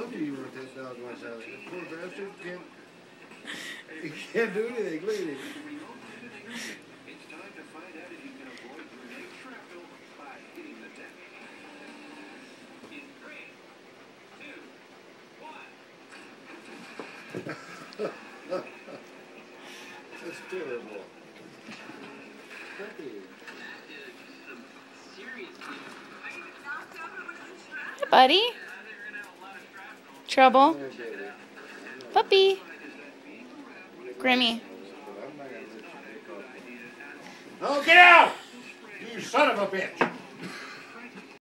told you want that dog once out. This poor bastard he can't do anything. Look at him. It's time to find out if you can avoid grenade shrapnel by hitting the deck. In 3, 2, 1. That's terrible. Hi, buddy. Trouble? Puppy. Grimmy. Oh, get out! You son of a bitch!